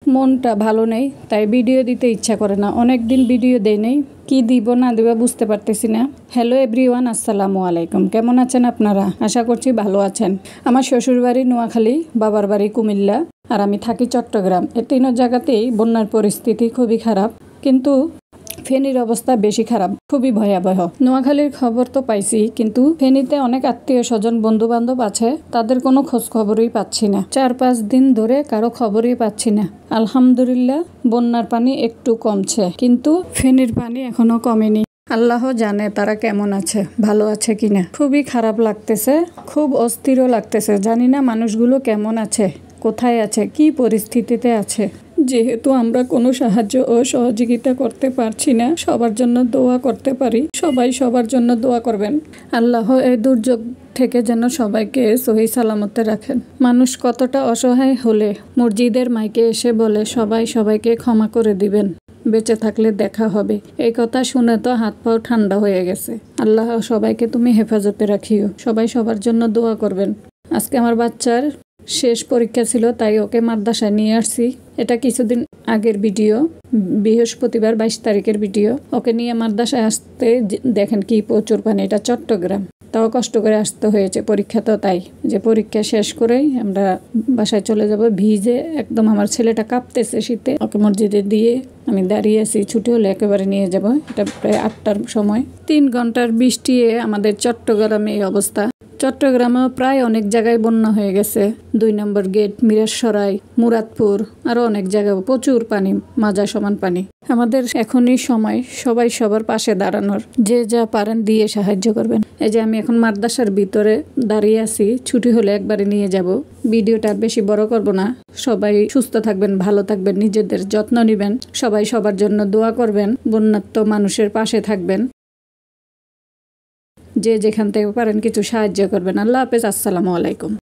মনটা ভালো নেই, তাই ভিডিও দিতে ইচ্ছা করে না। অনেক দিন ভিডিও দেই নেই, কি দিব না দিব বুঝতে পারতেছি না। হ্যালো এভরিওয়ান, আসসালামু আলাইকুম। কেমন আছেন আপনারা? আশা করছি ভালো আছেন। আমার শ্বশুরবাড়ি নোয়াখালী, বাবার বাড়ি কুমিল্লা, আর আমি থাকি চট্টগ্রাম। এই তিন জায়গাতেই বন্যার পরিস্থিতি খুবই খারাপ, কিন্তু ফেনীর অবস্থা বেশি খারাপ, খুবই ভয়াবহ। নোয়াখালীর খবর তো পাইছি, কিন্তু ফেনীতে অনেক আত্মীয় স্বজন বন্ধু বান্ধব আছে, তাদের কোনো খোঁজ খবরই পাচ্ছি না। 4-5 দিন ধরে কারো খবরই পাচ্ছি না। আলহামদুলিল্লাহ বন্যার পানি একটু কমছে, কিন্তু ফেনীর পানি এখনো কমেনি। আল্লাহ জানে তারা কেমন আছে, ভালো আছে কিনা। খুবই খারাপ লাগতেছে, খুব অস্থিরও লাগতেছে। জানি না মানুষগুলো কেমন আছে, কোথায় আছে, কি পরিস্থিতিতে আছে। যেহেতু আমরা কোনো সাহায্য ও সহযোগিতা করতে পারছি না, সবার জন্য দোয়া করতে পারি। সবাই সবার জন্য দোয়া করবেন। আল্লাহ এই দুর্যোগ থেকে যেন সবাইকে সহি সালামতে রাখেন। মানুষ কতটা অসহায় হলে মসজিদের মাইকে এসে বলে সবাই সবাইকে ক্ষমা করে দিবেন, বেঁচে থাকলে দেখা হবে। এই কথা শুনে তো হাত পাও ঠান্ডা হয়ে গেছে। আল্লাহ সবাইকে তুমি হেফাজতে রাখিও। সবাই সবার জন্য দোয়া করবেন। আজকে আমার বাচ্চার শেষ পরীক্ষা ছিল, তাই ওকে মাদ্রাসায় নিয়ে আসছি। এটা কিছুদিন আগের ভিডিও, বৃহস্পতিবার 22 তারিখের ভিডিও। ওকে নিয়ে মাদ্রাসায় আসতে দেখেন কি প্রচুর পানি। এটা চট্টগ্রাম, তাও কষ্ট করে আসতে হয়েছে। পরীক্ষা তো তাই, যে পরীক্ষা শেষ করেই আমরা বাসায় চলে যাব। ভিজে একদম আমার ছেলেটা কাঁপতেছে শীতে। ওকে মসজিদে দিয়ে আমি দাঁড়িয়ে আছি, ছুটি হলে একেবারে নিয়ে যাব। এটা প্রায় 8টার সময়। 3 ঘন্টার বৃষ্টি আমাদের চট্টগ্রামে এই অবস্থা। চট্টগ্রামেও প্রায় অনেক জায়গায় বন্যা হয়ে গেছে। 2 নম্বর গেট, মিরাসরাই, মুরাদপুর, আরো অনেক জায়গায় প্রচুর পানি, মাজা সমান পানি। আমাদের এখনই সময় সবাই সবার পাশে দাঁড়ানোর। যে যা পারেন দিয়ে সাহায্য করবেন। এই যে আমি এখন মাদ্রাসার ভিতরে দাঁড়িয়ে আছি, ছুটি হলে একবারে নিয়ে যাব। ভিডিওটা আর বেশি বড় করব না। সবাই সুস্থ থাকবেন, ভালো থাকবেন, নিজেদের যত্ন নেবেন। সবাই সবার জন্য দোয়া করবেন, বন্যার্ত মানুষের পাশে থাকবেন। যে যেখান থেকে পারেন কিছু সাহায্য করবেন। আল্লাহ হাফেজ, আসসালামু আলাইকুম।